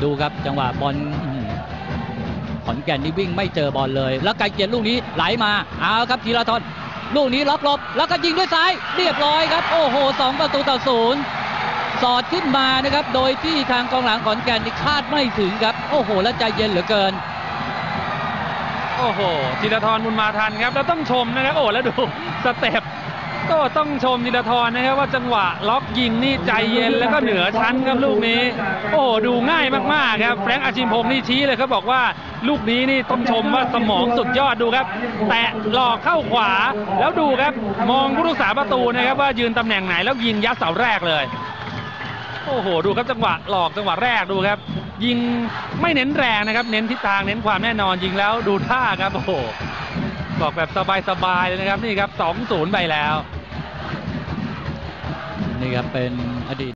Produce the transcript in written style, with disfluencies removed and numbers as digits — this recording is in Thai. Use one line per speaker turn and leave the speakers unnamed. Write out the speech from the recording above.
ดูครับจังหวะบอลขอนแก่นนี่วิ่งไม่เจอบอลเลยแล้วไกลเกียรติลูกนี้ไหลมาเอาครับธีรทรลูกนี้ล็อกหลบแล้วก็ยิงด้วยซ้ายเรียบร้อยครับโอ้โห2-0สอดขึ้นมานะครับโดยที่ทางกองหลังขอนแก่นนี่คาดไม่ถึงครับโอ้โหและใจเย็นเหลือเกิน
โอ้โหธีรทรบุญมาทันครับแล้วต้องชมนะครับโอ้แล้วดูสเต็ปก็ต้องชมธีรทรนะครับว่าจังหวะล็อกยิงนี่ใจเย็นแล้วก็เหนือชั้นครับลูกนี้โอ้ดูง่ายมากๆครับแฟรงค์อาชิมพงศ์นี่ชี้เลยครับบอกว่าลูกนี้นี่ต้องชมว่าสมองสุดยอดดูครับแตะหลอกเข้าขวาแล้วดูครับมองผู้รักษาประตูนะครับว่ายืนตำแหน่งไหนแล้วยิงยัดเสาแรกเลยโอ้โหดูครับจังหวะหลอกจังหวะแรกดูครับยิงไม่เน้นแรงนะครับเน้นทิศทางเน้นความแน่นอนยิงแล้วดูท่าครับโอ้โหบอกแบบสบายๆเลยนะครับนี่ครับ 2-0 ไปแล้วนี่ครับเป็นอดีต